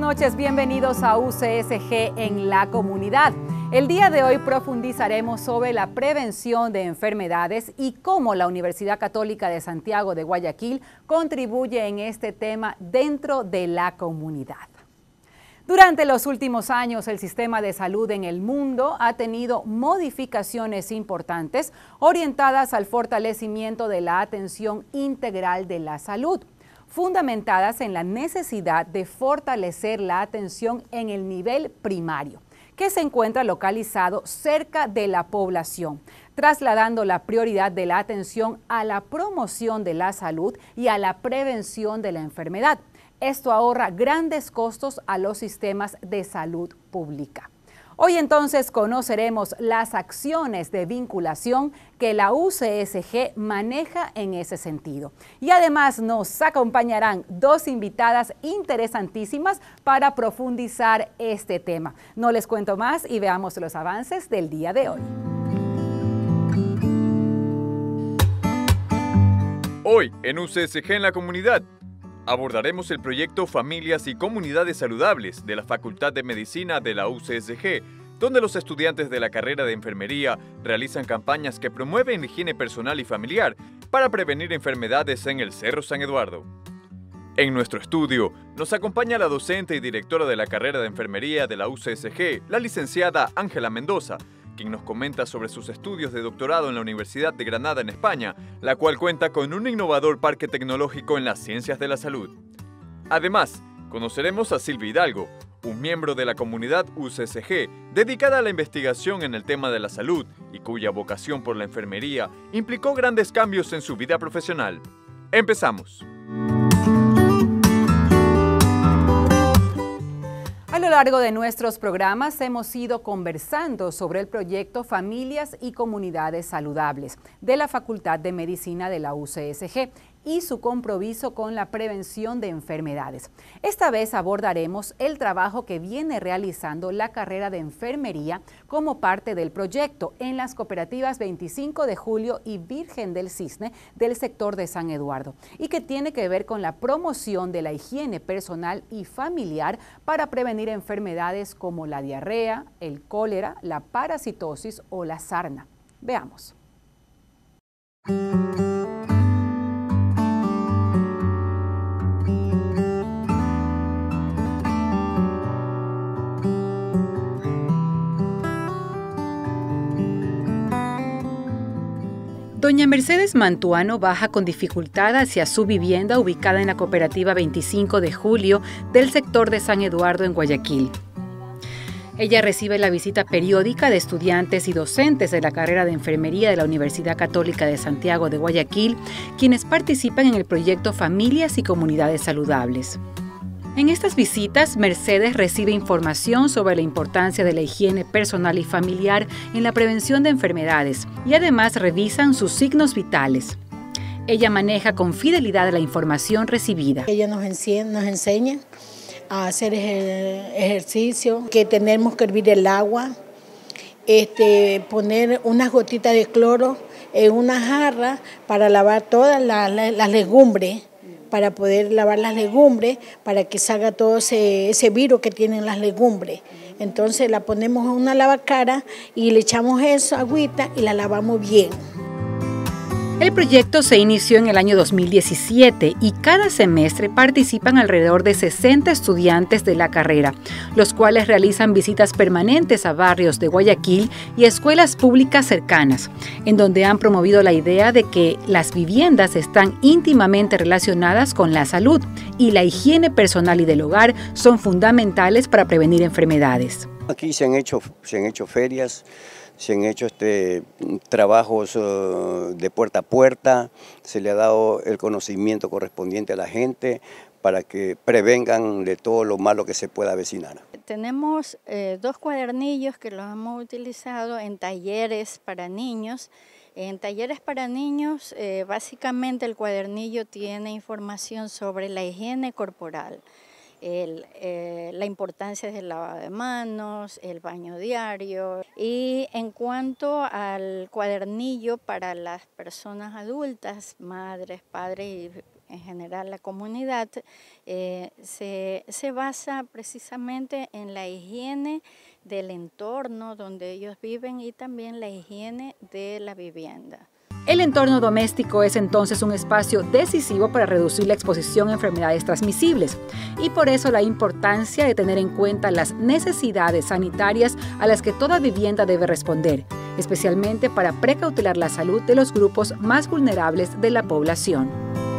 noches, bienvenidos a UCSG en la comunidad. El día de hoy profundizaremos sobre la prevención de enfermedades y cómo la Universidad Católica de Santiago de Guayaquil contribuye en este tema dentro de la comunidad. Durante los últimos años, el sistema de salud en el mundo ha tenido modificaciones importantes orientadas al fortalecimiento de la atención integral de la salud, fundamentadas en la necesidad de fortalecer la atención en el nivel primario, que se encuentra localizado cerca de la población, trasladando la prioridad de la atención a la promoción de la salud y a la prevención de la enfermedad. Esto ahorra grandes costos a los sistemas de salud pública. Hoy entonces conoceremos las acciones de vinculación que la UCSG maneja en ese sentido. Y además nos acompañarán dos invitadas interesantísimas para profundizar este tema. No les cuento más y veamos los avances del día de hoy. Hoy en UCSG en la comunidad abordaremos el proyecto Familias y Comunidades Saludables de la Facultad de Medicina de la UCSG, donde los estudiantes de la carrera de enfermería realizan campañas que promueven higiene personal y familiar para prevenir enfermedades en el Cerro San Eduardo. En nuestro estudio nos acompaña la docente y directora de la carrera de enfermería de la UCSG, la licenciada Ángela Mendoza, quien nos comenta sobre sus estudios de doctorado en la Universidad de Granada en España, la cual cuenta con un innovador parque tecnológico en las ciencias de la salud. Además, conoceremos a Silvia Hidalgo, un miembro de la comunidad UCSG dedicada a la investigación en el tema de la salud y cuya vocación por la enfermería implicó grandes cambios en su vida profesional. Empezamos. A lo largo de nuestros programas hemos ido conversando sobre el proyecto Familias y Comunidades Saludables de la Facultad de Medicina de la UCSG y su compromiso con la prevención de enfermedades. Esta vez abordaremos el trabajo que viene realizando la carrera de enfermería como parte del proyecto en las cooperativas 25 de Julio y Virgen del Cisne del sector de San Eduardo y que tiene que ver con la promoción de la higiene personal y familiar para prevenir enfermedades como la diarrea, el cólera, la parasitosis o la sarna. Veamos. Doña Mercedes Mantuano baja con dificultad hacia su vivienda ubicada en la cooperativa 25 de Julio del sector de San Eduardo en Guayaquil. Ella recibe la visita periódica de estudiantes y docentes de la carrera de enfermería de la Universidad Católica de Santiago de Guayaquil, quienes participan en el proyecto Familias y Comunidades Saludables. En estas visitas, Mercedes recibe información sobre la importancia de la higiene personal y familiar en la prevención de enfermedades y además revisan sus signos vitales. Ella maneja con fidelidad la información recibida. Ella nos enseña a hacer ejercicio, que tenemos que hervir el agua, poner unas gotitas de cloro en una jarra para lavar todas las legumbres, para poder lavar las legumbres, para que salga todo ese virus que tienen las legumbres. Entonces la ponemos en una lavacara y le echamos eso, agüita, y la lavamos bien. El proyecto se inició en el año 2017 y cada semestre participan alrededor de 60 estudiantes de la carrera, los cuales realizan visitas permanentes a barrios de Guayaquil y escuelas públicas cercanas, en donde han promovido la idea de que las viviendas están íntimamente relacionadas con la salud y la higiene personal y del hogar son fundamentales para prevenir enfermedades. Aquí se han hecho ferias. Se han hecho trabajos de puerta a puerta, se le ha dado el conocimiento correspondiente a la gente para que prevengan de todo lo malo que se pueda avecinar. Tenemos dos cuadernillos que los hemos utilizado en talleres para niños. En talleres para niños, básicamente el cuadernillo tiene información sobre la higiene corporal. La importancia del lavado de manos, el baño diario. Y en cuanto al cuadernillo para las personas adultas, madres, padres en general la comunidad, se basa precisamente en la higiene del entorno donde ellos viven y también la higiene de la vivienda. El entorno doméstico es entonces un espacio decisivo para reducir la exposición a enfermedades transmisibles y por eso la importancia de tener en cuenta las necesidades sanitarias a las que toda vivienda debe responder, especialmente para precautelar la salud de los grupos más vulnerables de la población.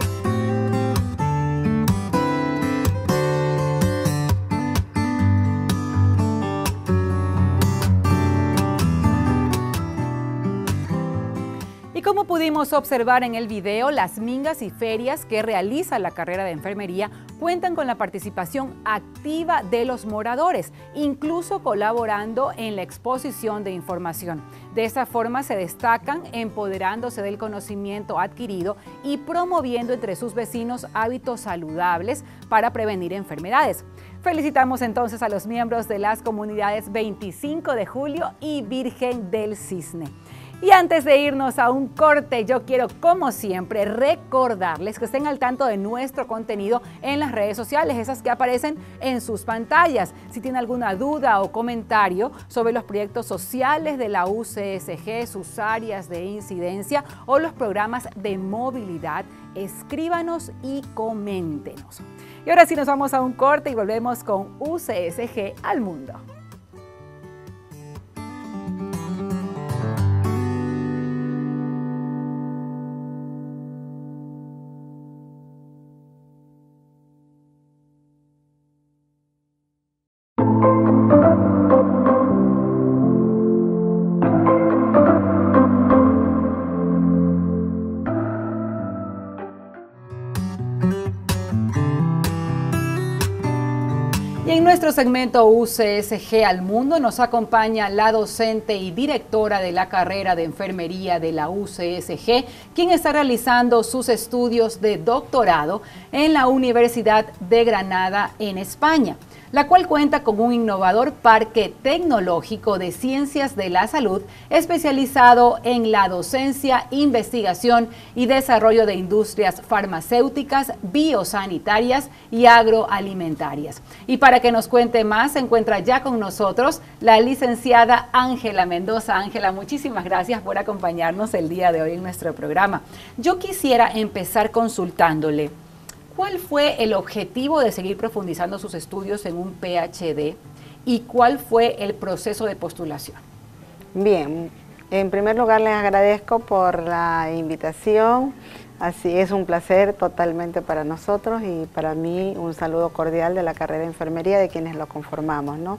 Y como pudimos observar en el video, las mingas y ferias que realiza la carrera de enfermería cuentan con la participación activa de los moradores, incluso colaborando en la exposición de información. De esta forma se destacan empoderándose del conocimiento adquirido y promoviendo entre sus vecinos hábitos saludables para prevenir enfermedades. Felicitamos entonces a los miembros de las comunidades 25 de Julio y Virgen del Cisne. Y antes de irnos a un corte, yo quiero, como siempre, recordarles que estén al tanto de nuestro contenido en las redes sociales, esas que aparecen en sus pantallas. Si tienen alguna duda o comentario sobre los proyectos sociales de la UCSG, sus áreas de incidencia o los programas de movilidad, escríbanos y coméntenos. Y ahora sí nos vamos a un corte y volvemos con UCSG al Mundo. Y en nuestro segmento UCSG al Mundo nos acompaña la docente y directora de la carrera de enfermería de la UCSG, quien está realizando sus estudios de doctorado en la Universidad de Granada en España, la cual cuenta con un innovador parque tecnológico de ciencias de la salud especializado en la docencia, investigación y desarrollo de industrias farmacéuticas, biosanitarias y agroalimentarias. Y para que nos cuente más, se encuentra ya con nosotros la licenciada Ángela Mendoza. Ángela, muchísimas gracias por acompañarnos el día de hoy en nuestro programa. Yo quisiera empezar consultándole, ¿cuál fue el objetivo de seguir profundizando sus estudios en un PhD y cuál fue el proceso de postulación? Bien, en primer lugar les agradezco por la invitación. Así es, un placer totalmente para nosotros y para mí un saludo cordial de la carrera de enfermería de quienes lo conformamos, ¿no?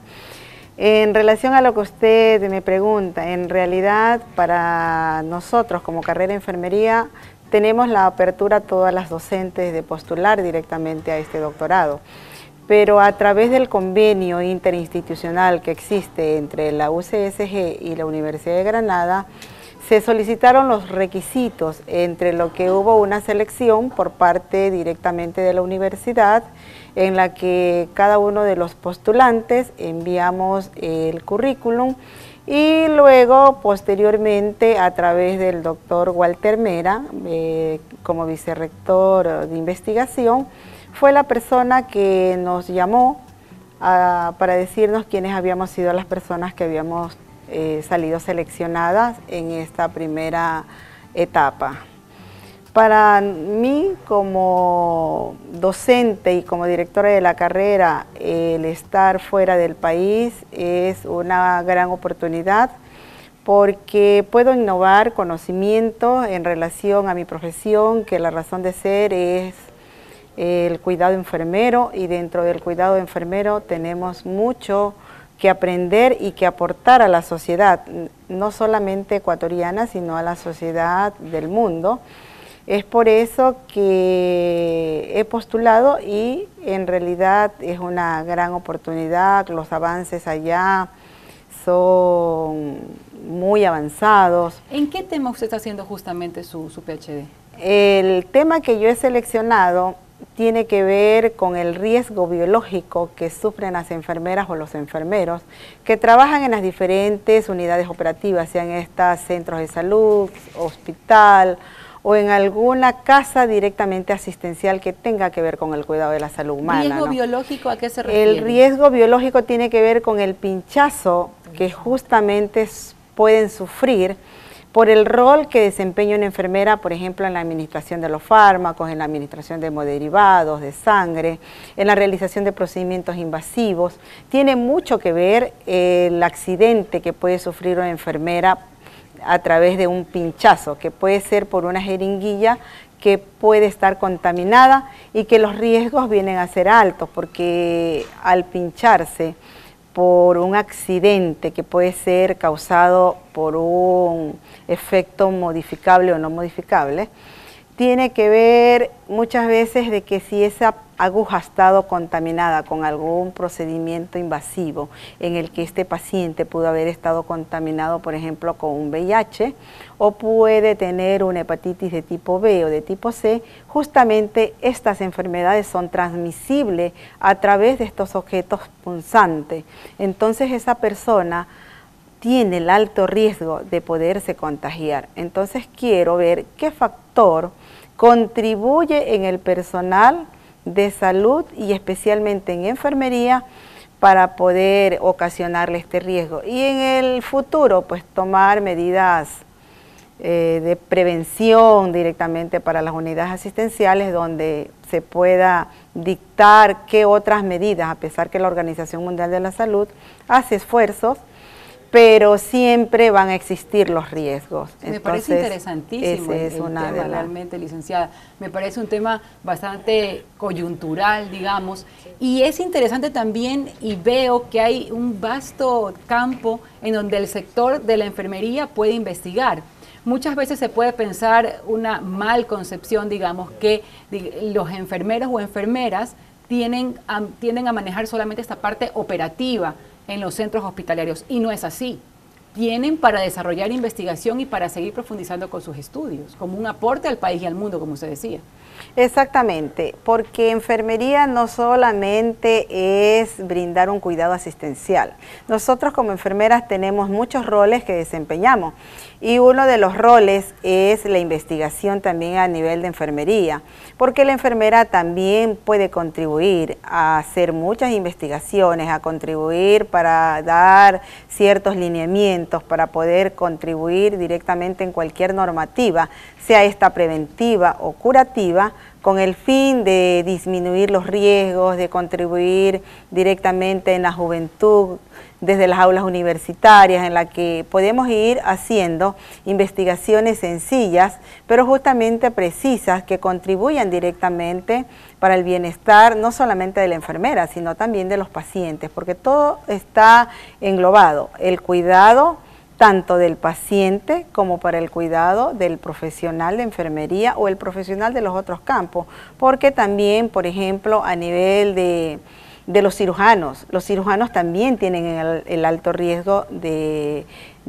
En relación a lo que usted me pregunta, en realidad para nosotros como carrera de enfermería tenemos la apertura a todas las docentes de postular directamente a este doctorado, pero a través del convenio interinstitucional que existe entre la UCSG y la Universidad de Granada, se solicitaron los requisitos, entre lo que hubo una selección por parte directamente de la universidad, en la que cada uno de los postulantes enviamos el currículum y luego, posteriormente, a través del doctor Walter Mera, como vicerrector de investigación, fue la persona que nos llamó para decirnos quiénes habíamos sido las personas que habíamos salido seleccionadas en esta primera etapa. Para mí, como docente y como directora de la carrera, el estar fuera del país es una gran oportunidad porque puedo innovar conocimiento en relación a mi profesión, que la razón de ser es el cuidado enfermero, y dentro del cuidado enfermero tenemos mucho que aprender y que aportar a la sociedad, no solamente ecuatoriana, sino a la sociedad del mundo. Es por eso que he postulado y en realidad es una gran oportunidad. Los avances allá son muy avanzados. ¿En qué tema usted está haciendo justamente su PhD? El tema que yo he seleccionado tiene que ver con el riesgo biológico que sufren las enfermeras o los enfermeros que trabajan en las diferentes unidades operativas, sean estas centros de salud, hospital o en alguna casa directamente asistencial que tenga que ver con el cuidado de la salud humana. ¿Riesgo ¿no? biológico a qué se refiere? El riesgo biológico tiene que ver con el pinchazo que justamente pueden sufrir por el rol que desempeña una enfermera, por ejemplo, en la administración de los fármacos, en la administración de hemoderivados, de sangre, en la realización de procedimientos invasivos. Tiene mucho que ver el accidente que puede sufrir una enfermera a través de un pinchazo, que puede ser por una jeringuilla que puede estar contaminada y que los riesgos vienen a ser altos, porque al pincharse por un accidente que puede ser causado por un efecto modificable o no modificable, tiene que ver muchas veces de que si esa aguja ha estado contaminada con algún procedimiento invasivo en el que este paciente pudo haber estado contaminado, por ejemplo, con un VIH, o puede tener una hepatitis de tipo B o de tipo C, justamente estas enfermedades son transmisibles a través de estos objetos punzantes. Entonces esa persona tiene el alto riesgo de poderse contagiar. Entonces quiero ver qué factor contribuye en el personal de salud y especialmente en enfermería para poder ocasionarle este riesgo. Y en el futuro, pues tomar medidas de prevención directamente para las unidades asistenciales, donde se pueda dictar qué otras medidas, a pesar que la Organización Mundial de la Salud hace esfuerzos, pero siempre van a existir los riesgos. Me parece interesantísimo el tema, realmente, licenciada. Me parece un tema bastante coyuntural, digamos, y es interesante también, y veo que hay un vasto campo en donde el sector de la enfermería puede investigar. Muchas veces se puede pensar una mal concepción, digamos, que los enfermeros o enfermeras tienden a manejar solamente esta parte operativa en los centros hospitalarios, y no es así. Tienen para desarrollar investigación y para seguir profundizando con sus estudios, como un aporte al país y al mundo, como usted decía. Exactamente, porque enfermería no solamente es brindar un cuidado asistencial. Nosotros como enfermeras tenemos muchos roles que desempeñamos, y uno de los roles es la investigación también a nivel de enfermería, porque la enfermera también puede contribuir a hacer muchas investigaciones, a contribuir para dar ciertos lineamientos, para poder contribuir directamente en cualquier normativa, sea esta preventiva o curativa, con el fin de disminuir los riesgos, de contribuir directamente en la juventud, desde las aulas universitarias, en la que podemos ir haciendo investigaciones sencillas, pero justamente precisas, que contribuyan directamente para el bienestar no solamente de la enfermera, sino también de los pacientes, porque todo está englobado, el cuidado tanto del paciente como para el cuidado del profesional de enfermería o el profesional de los otros campos, porque también, por ejemplo, a nivel de los cirujanos también tienen el alto riesgo de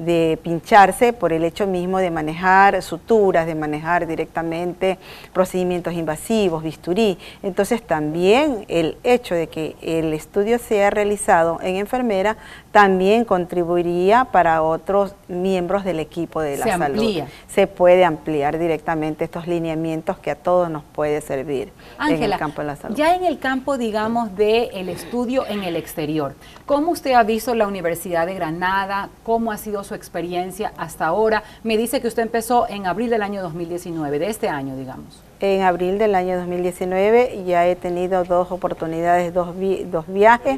pincharse por el hecho mismo de manejar suturas, de manejar directamente procedimientos invasivos, bisturí. Entonces también el hecho de que el estudio sea realizado en enfermera también contribuiría para otros miembros del equipo de la salud. Se puede ampliar directamente estos lineamientos que a todos nos puede servir. Ángela, en el campo de la salud. Ya en el campo, digamos, del estudio en el exterior, ¿cómo usted ha visto la Universidad de Granada? ¿Cómo ha sido su experiencia hasta ahora? Me dice que usted empezó en abril del año 2019, de este año, digamos. En abril del año 2019 ya he tenido dos oportunidades, dos viajes.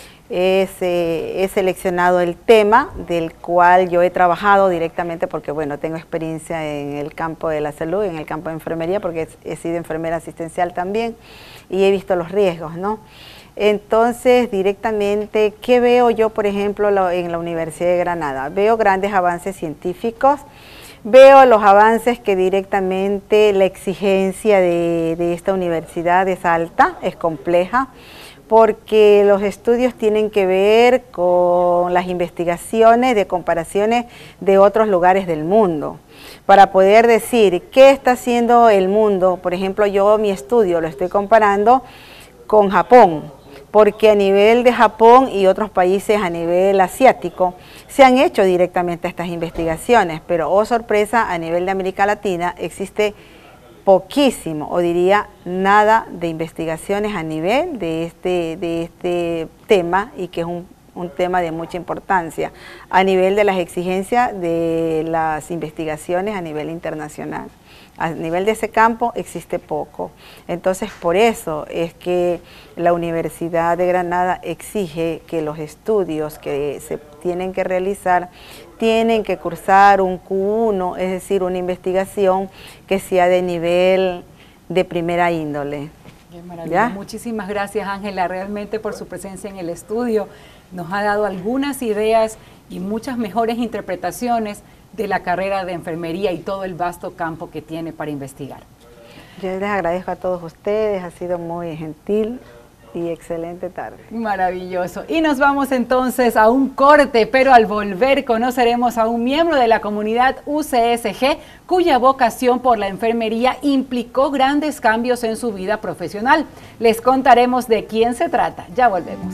He seleccionado el tema del cual yo he trabajado directamente, porque bueno, tengo experiencia en el campo de la salud, en el campo de enfermería, porque he sido enfermera asistencial también, y he visto los riesgos, ¿no? Entonces, directamente, ¿qué veo yo, por ejemplo, en la Universidad de Granada? Veo grandes avances científicos, veo los avances que directamente la exigencia de esta universidad es alta, es compleja, porque los estudios tienen que ver con las investigaciones de comparaciones de otros lugares del mundo, para poder decir qué está haciendo el mundo. Por ejemplo, yo mi estudio lo estoy comparando con Japón, porque a nivel de Japón y otros países a nivel asiático se han hecho directamente estas investigaciones, pero oh sorpresa, a nivel de América Latina existe poquísimo, o diría nada, de investigaciones a nivel de este tema, y que es un tema de mucha importancia a nivel de las exigencias de las investigaciones a nivel internacional. A nivel de ese campo existe poco. Entonces, por eso es que la Universidad de Granada exige que los estudios que se tienen que realizar tienen que cursar un Q1, es decir, una investigación que sea de nivel de primera índole. Qué maravilla. ¿Ya? Muchísimas gracias, Ángela, realmente por su presencia en el estudio. Nos ha dado algunas ideas y muchas mejores interpretaciones de la carrera de enfermería y todo el vasto campo que tiene para investigar. Yo les agradezco a todos ustedes, ha sido muy gentil y excelente tarde. Maravilloso. Y nos vamos entonces a un corte, pero al volver conoceremos a un miembro de la comunidad UCSG cuya vocación por la enfermería implicó grandes cambios en su vida profesional. Les contaremos de quién se trata. Ya volvemos.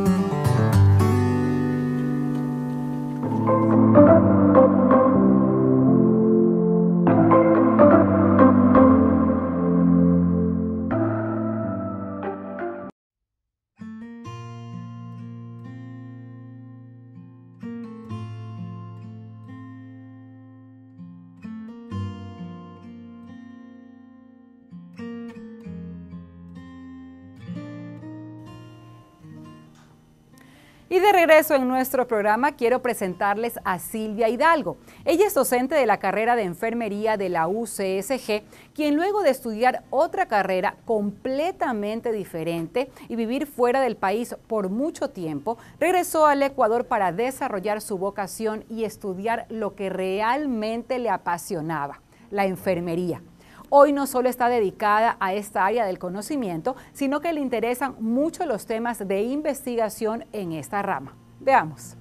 Y de regreso en nuestro programa quiero presentarles a Silvia Hidalgo. Ella es docente de la carrera de enfermería de la UCSG, quien luego de estudiar otra carrera completamente diferente y vivir fuera del país por mucho tiempo, regresó al Ecuador para desarrollar su vocación y estudiar lo que realmente le apasionaba, la enfermería. Hoy no solo está dedicada a esta área del conocimiento, sino que le interesan mucho los temas de investigación en esta rama. Veamos.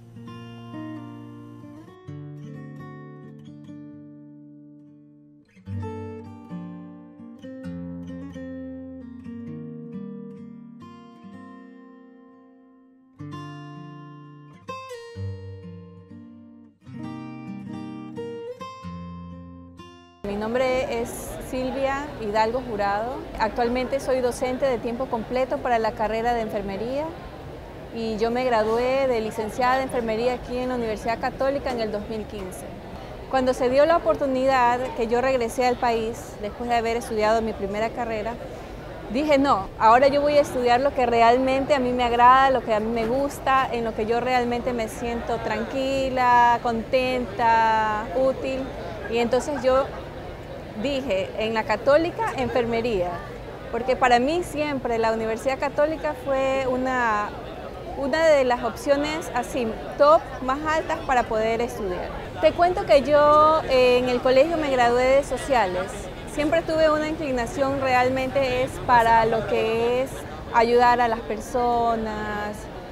Mi nombre es Silvia Hidalgo Jurado. Actualmente soy docente de tiempo completo para la carrera de enfermería y yo me gradué de licenciada de enfermería aquí en la Universidad Católica en el 2015. Cuando se dio la oportunidad que yo regresé al país, después de haber estudiado mi primera carrera, dije no, ahora yo voy a estudiar lo que realmente a mí me agrada, lo que a mí me gusta, en lo que yo realmente me siento tranquila, contenta, útil. Y entonces yo dije, en la Católica, enfermería, porque para mí siempre la Universidad Católica fue una de las opciones así, top, más altas para poder estudiar. Te cuento que yo en el colegio me gradué de sociales. Siempre tuve una inclinación realmente es para lo que es ayudar a las personas,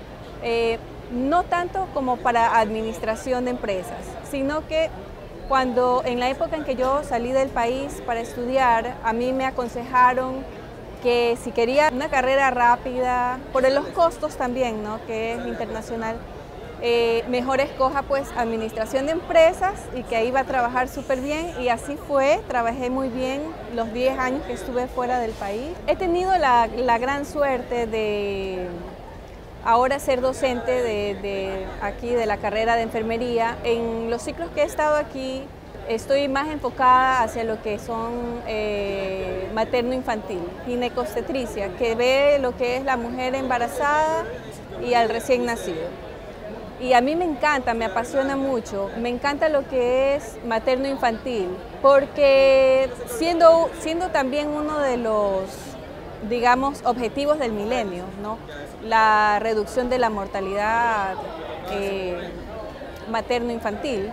no tanto como para administración de empresas, sino que cuando en la época en que yo salí del país para estudiar, a mí me aconsejaron que si quería una carrera rápida, por los costos también, ¿no?, que es internacional, mejor escoja pues administración de empresas y que ahí iba a trabajar súper bien, y así fue, trabajé muy bien los 10 años que estuve fuera del país. He tenido la gran suerte de ahora ser docente de aquí de la carrera de enfermería. En los ciclos que he estado aquí estoy más enfocada hacia lo que son materno-infantil, ginecobstetricia, que ve lo que es la mujer embarazada y al recién nacido. Y a mí me encanta, me apasiona mucho, me encanta lo que es materno-infantil, porque siendo también uno de los, digamos, objetivos del milenio, ¿no?, la reducción de la mortalidad materno-infantil,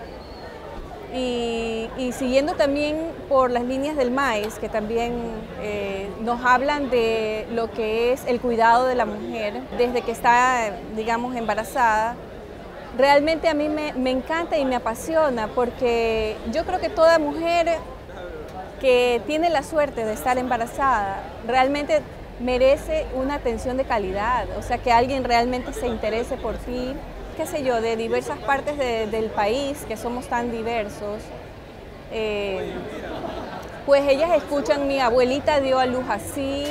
y siguiendo también por las líneas del MAES, que también nos hablan de lo que es el cuidado de la mujer desde que está, digamos, embarazada. Realmente a mí me encanta y me apasiona, porque yo creo que toda mujer que tiene la suerte de estar embarazada realmente merece una atención de calidad, o sea, que alguien realmente se interese por ti, qué sé yo, de diversas partes del país, que somos tan diversos. Pues ellas escuchan, mi abuelita dio a luz así,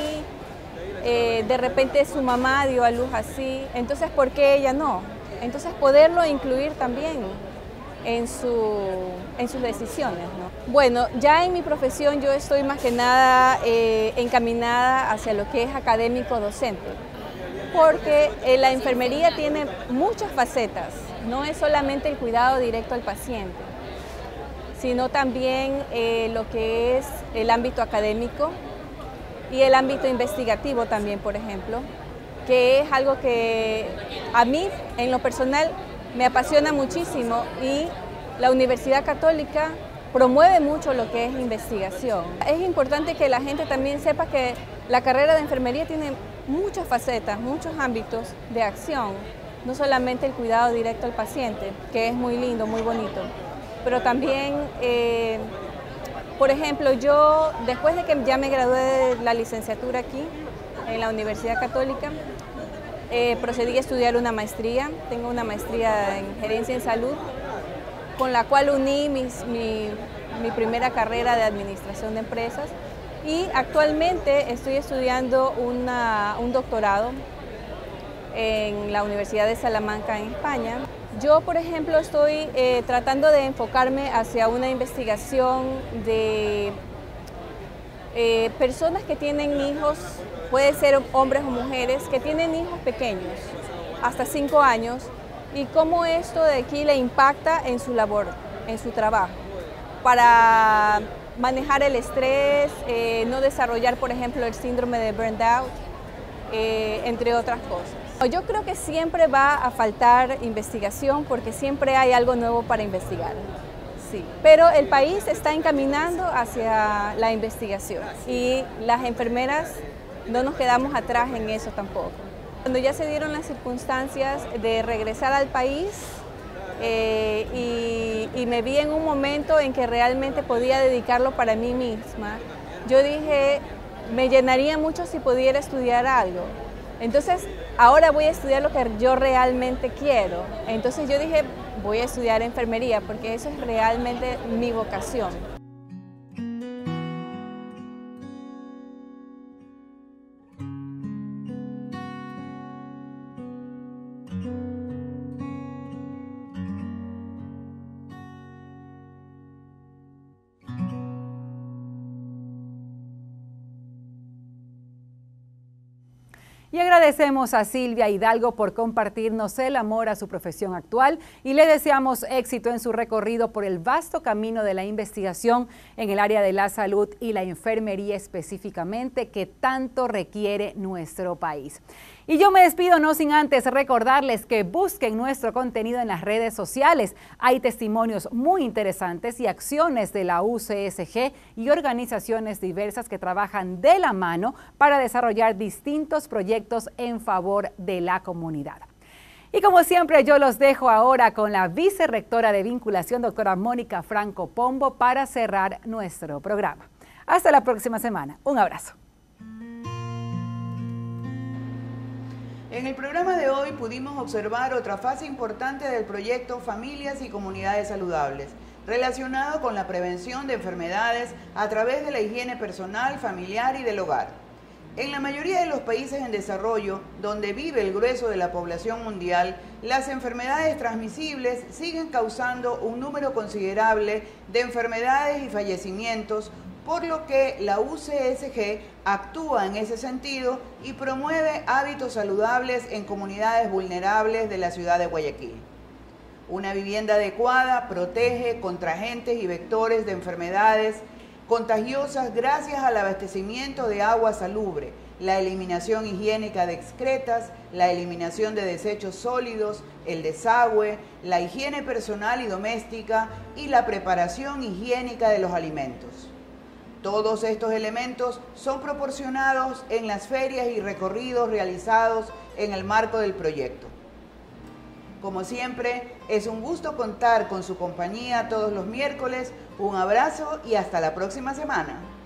de repente su mamá dio a luz así, entonces ¿por qué ella no? Entonces poderlo incluir también en sus decisiones, ¿no? Bueno, ya en mi profesión yo estoy más que nada encaminada hacia lo que es académico docente, porque la enfermería tiene muchas facetas, no es solamente el cuidado directo al paciente, sino también lo que es el ámbito académico y el ámbito investigativo también, por ejemplo, que es algo que a mí, en lo personal, me apasiona muchísimo y la Universidad Católica promueve mucho lo que es investigación. Es importante que la gente también sepa que la carrera de enfermería tiene muchas facetas, muchos ámbitos de acción, no solamente el cuidado directo al paciente, que es muy lindo, muy bonito, pero también, por ejemplo, yo después de que ya me gradué de la licenciatura aquí, en la Universidad Católica, procedí a estudiar una maestría, tengo una maestría en gerencia en salud, con la cual uní mi primera carrera de administración de empresas y actualmente estoy estudiando un doctorado en la Universidad de Salamanca en España. Yo, por ejemplo, estoy tratando de enfocarme hacia una investigación de personas que tienen hijos, puede ser hombres o mujeres, que tienen hijos pequeños, hasta 5 años, y cómo esto de aquí le impacta en su labor, en su trabajo, para manejar el estrés, no desarrollar, por ejemplo, el síndrome de burnout, entre otras cosas. Yo creo que siempre va a faltar investigación porque siempre hay algo nuevo para investigar. Sí, pero el país está encaminando hacia la investigación y las enfermeras no nos quedamos atrás en eso tampoco. Cuando ya se dieron las circunstancias de regresar al país y me vi en un momento en que realmente podía dedicarlo para mí misma, yo dije, me llenaría mucho si pudiera estudiar algo. Entonces, ahora voy a estudiar lo que yo realmente quiero. Entonces yo dije, voy a estudiar enfermería porque eso es realmente mi vocación. Y agradecemos a Silvia Hidalgo por compartirnos el amor a su profesión actual y le deseamos éxito en su recorrido por el vasto camino de la investigación en el área de la salud y la enfermería específicamente que tanto requiere nuestro país. Y yo me despido no sin antes recordarles que busquen nuestro contenido en las redes sociales. Hay testimonios muy interesantes y acciones de la UCSG y organizaciones diversas que trabajan de la mano para desarrollar distintos proyectos en favor de la comunidad. Y como siempre, yo los dejo ahora con la vicerrectora de vinculación, doctora Mónica Franco Pombo, para cerrar nuestro programa. Hasta la próxima semana. Un abrazo. En el programa de hoy pudimos observar otra fase importante del proyecto Familias y Comunidades Saludables, relacionado con la prevención de enfermedades a través de la higiene personal, familiar y del hogar. En la mayoría de los países en desarrollo, donde vive el grueso de la población mundial, las enfermedades transmisibles siguen causando un número considerable de enfermedades y fallecimientos, por lo que la UCSG actúa en ese sentido y promueve hábitos saludables en comunidades vulnerables de la ciudad de Guayaquil. Una vivienda adecuada protege contra agentes y vectores de enfermedades contagiosas gracias al abastecimiento de agua salubre, la eliminación higiénica de excretas, la eliminación de desechos sólidos, el desagüe, la higiene personal y doméstica y la preparación higiénica de los alimentos. Todos estos elementos son proporcionados en las ferias y recorridos realizados en el marco del proyecto. Como siempre, es un gusto contar con su compañía todos los miércoles. Un abrazo y hasta la próxima semana.